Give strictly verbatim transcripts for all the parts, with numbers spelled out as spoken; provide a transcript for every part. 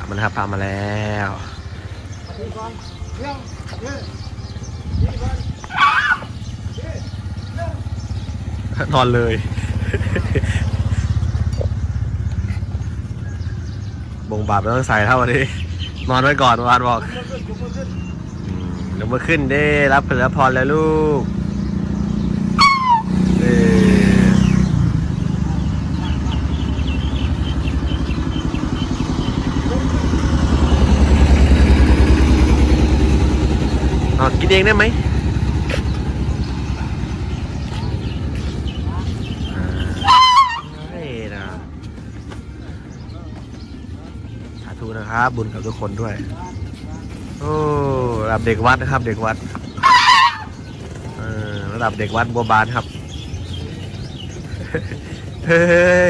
มาแล้วครับพามาแล้วนอนเลยบ่งบาปไม่ต้องใส่เท่าวันนี้นอนไว้ก่อนวานบอกเดี๋ยวมาขึ้นเด้รับผลพรแล้วลูกเด้อ๋อกินเองได้ไหมนะครับบุญกับทุกคนด้วยโอ้ระดับเด็กวัดนะครับเด็กวัดระดับเด็กวัดบัวบานครับเฮ้ย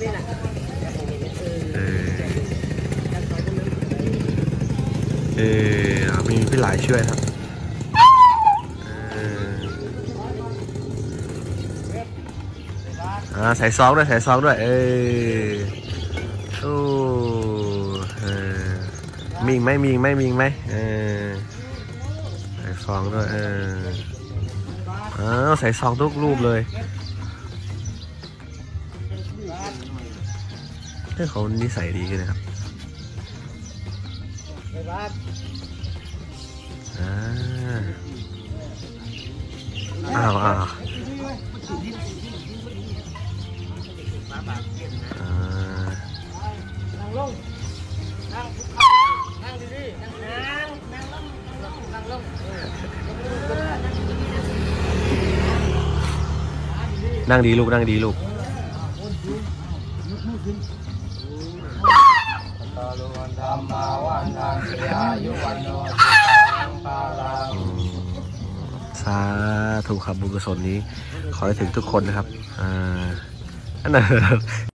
เออมีพี่หลายช่วยครับอ่าใส่ซองด้วยใส่ซองด้วยเออโอ้มีไหมมีไหมมีไหมเออใส่ซองด้วยเออเออใส่ซองทุกรูปเลยเรื่องเขานิสัยดีกันนะครับอ่าอ้าวอ้าวนั่งดีลูกนั่งดีลูกสาธุครับบุญกุศลนี้ขอให้ถึงทุกคนนะครับอ่าอันนั้น